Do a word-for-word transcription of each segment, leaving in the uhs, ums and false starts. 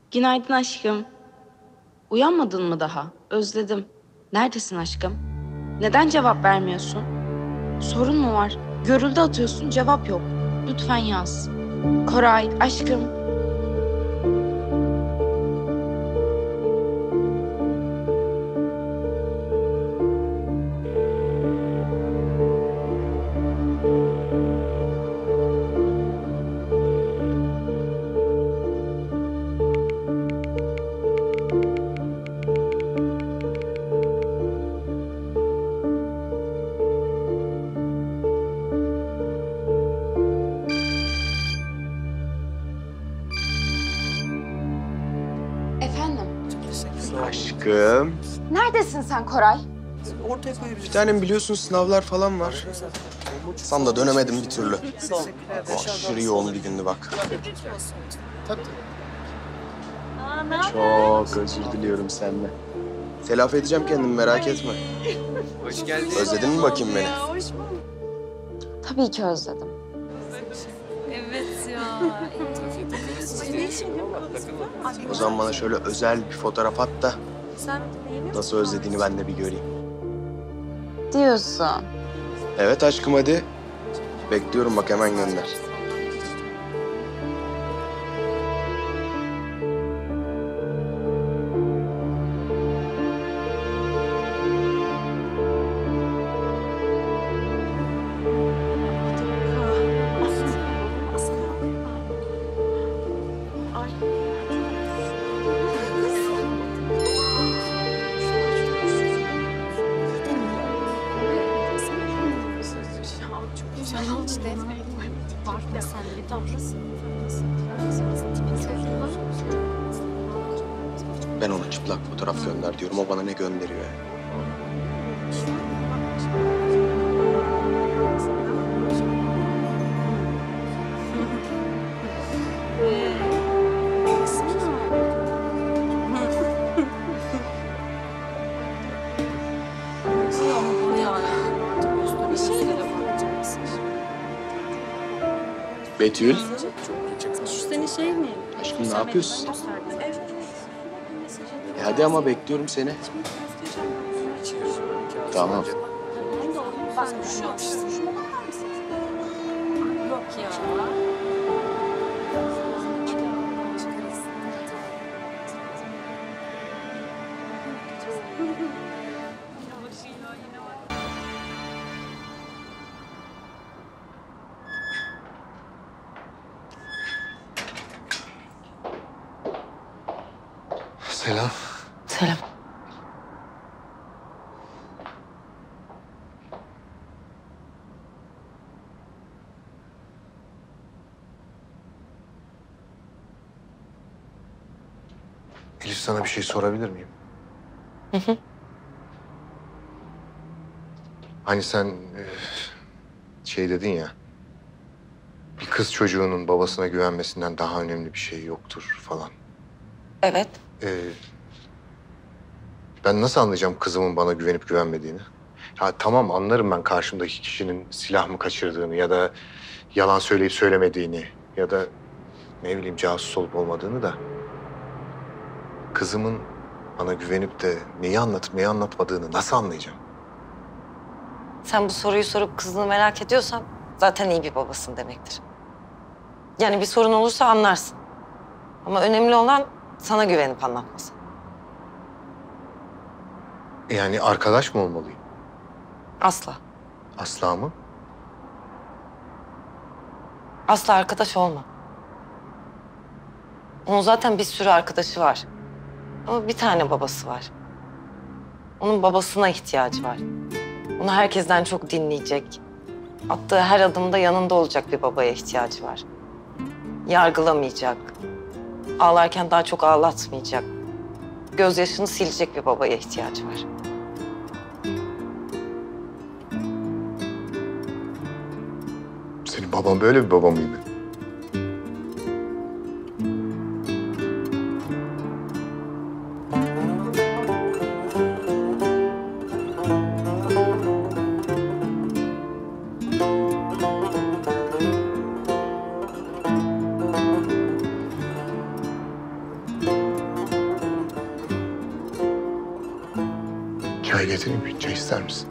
Günaydın aşkım. Uyanmadın mı daha? Özledim. Neredesin aşkım? Neden cevap vermiyorsun? Sorun mu var? Görüldü atıyorsun, cevap yok. Lütfen yaz. Koray, aşkım. Efendim? Aşkım. Neredesin sen Koray? Bir tanem biliyorsun sınavlar falan var. Sam da dönemedim bir türlü. Aşırı yoğun bir gündü bak. Çok özür diliyorum seninle. Telafi edeceğim kendimi merak etme. Hoş geldin. Özledin mi bakayım beni? Tabii ki özledim. Evet ya. O zaman bana şöyle özel bir fotoğraf at da Sen nasıl özlediğini ben de bir göreyim. Diyorsun. Evet aşkım hadi. Bekliyorum bak hemen gönder. Ben ona çıplak fotoğraf gönder diyorum. O bana ne gönderiyor ya? Betül. Şu senin şey mi? Aşkım ne yapıyorsun? E hadi ama bekliyorum seni. Tamam. Yok ya. Selam. Selam. Elif sana bir şey sorabilir miyim? Hı hı. Hani sen e, şey dedin ya... ...bir kız çocuğunun babasına güvenmesinden daha önemli bir şey yoktur falan. Evet. Ee, ben nasıl anlayacağım kızımın bana güvenip güvenmediğini? Ya tamam anlarım ben karşımdaki kişinin silah mı kaçırdığını ya da yalan söyleyip söylemediğini ya da ne bileyim casus olup olmadığını da. Kızımın bana güvenip de neyi anlatıp neyi anlatmadığını nasıl anlayacağım? Sen bu soruyu sorup kızını merak ediyorsan zaten iyi bir babasın demektir. Yani bir sorun olursa anlarsın. Ama önemli olan sana güvenip anlatması. Yani arkadaş mı olmalıyım? Asla. Asla mı? Asla arkadaş olma. Onun zaten bir sürü arkadaşı var. Ama bir tane babası var. Onun babasına ihtiyacı var. Onu herkesten çok dinleyecek. Attığı her adımda yanında olacak bir babaya ihtiyacı var. Yargılamayacak. Ağlarken daha çok ağlatmayacak. Gözyaşını silecek bir babaya ihtiyacı var. Senin baban böyle bir baba mıydı? Getireyim bir çay ister misin?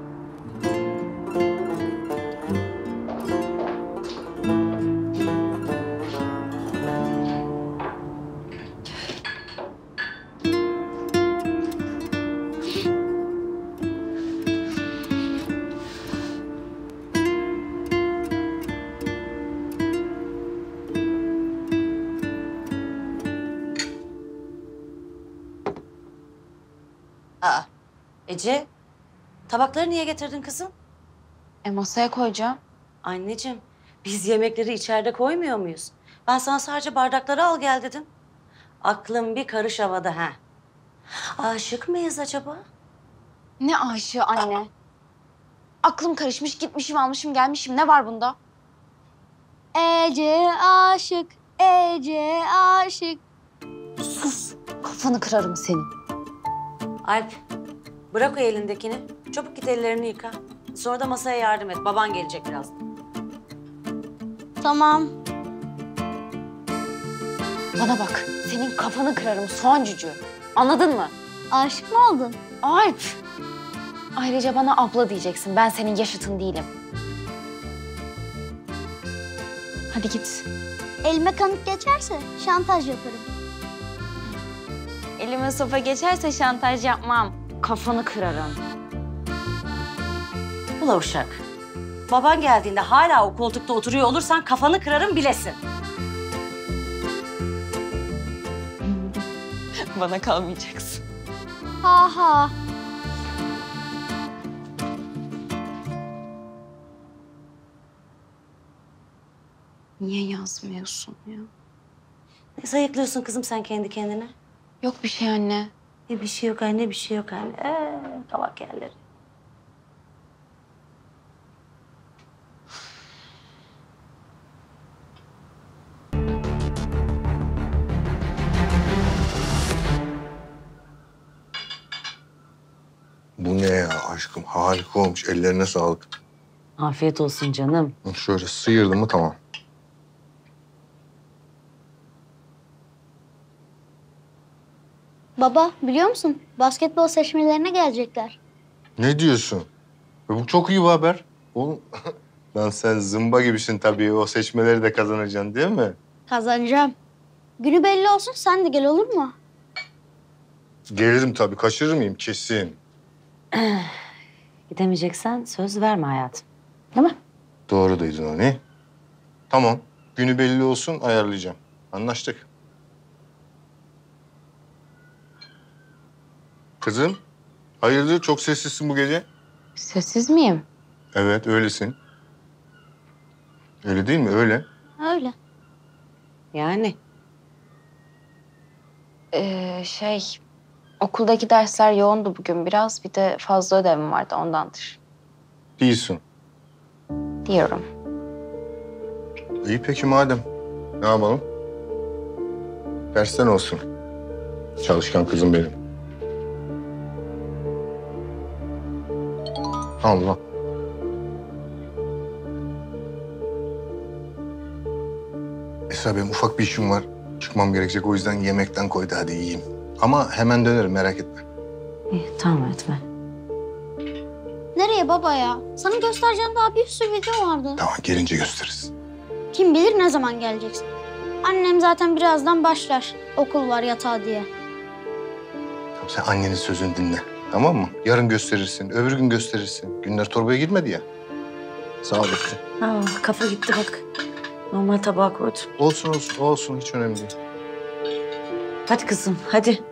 Aa, Ece, tabakları niye getirdin kızım? E masaya koyacağım. Anneciğim, biz yemekleri içeride koymuyor muyuz? Ben sana sadece bardakları al gel dedim. Aklım bir karış havada ha. Aşık mıyız acaba? Ne aşığı anne? Aklım karışmış, gitmişim, almışım, gelmişim. Ne var bunda? Ece aşık, Ece aşık. Sus, kafanı kırarım senin. Alp, bırak o elindekini. Çabuk git ellerini yıka. Sonra da masaya yardım et. Baban gelecek birazdan. Tamam. Bana bak, senin kafanı kırarım soğan cücüğü. Anladın mı? Aşık mı oldun? Alp! Ayrıca bana abla diyeceksin. Ben senin yaşıtın değilim. Hadi git. Elime kanık geçerse şantaj yaparım. Elime sopa geçerse şantaj yapmam. Kafanı kırarım. Ula uşak. Baban geldiğinde hala o koltukta oturuyor olursan kafanı kırarım bilesin. Bana kalmayacaksın. Ha ha. Niye yazmıyorsun ya? Ne sayıklıyorsun kızım sen kendi kendine? Yok bir şey anne. Ne bir şey yok anne, bir şey yok anne. Ee, tabak yerleri. Bu ne ya aşkım? Harika olmuş. Ellerine sağlık. Afiyet olsun canım. Şöyle sıyırdım mı tamam. Baba biliyor musun? Basketbol seçmelerine gelecekler. Ne diyorsun? E, bu çok iyi bir haber. Oğlum lan sen zımba gibisin tabii. O seçmeleri de kazanacaksın değil mi? Kazanacağım. Günü belli olsun sen de gel olur mu? Gelirim tabii. Kaçırır mıyım? Kesin. Gidemeyeceksen söz verme hayatım. Değil mi? Doğru duydun onu. Tamam. Günü belli olsun ayarlayacağım. Anlaştık. Kızım, hayırdır çok sessizsin bu gece? Sessiz miyim? Evet, öylesin. Öyle değil mi? Öyle. Öyle. Yani. Ee, şey, okuldaki dersler yoğundu bugün biraz. Bir de fazla ödevim vardı ondandır. Değilsin. Diyorum. İyi peki madem. Ne yapalım? Dersten olsun. Çalışkan kızım benim. Allah. Esra benim ufak bir işim var. Çıkmam gerekecek o yüzden yemekten koydu hadi yiyeyim. Ama hemen dönerim merak etme. İyi, tamam etme. Nereye baba ya? Sana göstereceğim daha bir sürü video vardı. Tamam gelince gösteririz. Kim bilir ne zaman geleceksin. Annem zaten birazdan başlar. Okul var yatağa diye. Tamam, sen annenin sözünü dinle. Tamam mı? Yarın gösterirsin, öbür gün gösterirsin. Günler torbaya girmedi ya. Sağ olasın. Ha, kafa gitti bak. Normal tabağa koydum. Olsun olsun olsun hiç önemli değil. Hadi kızım hadi.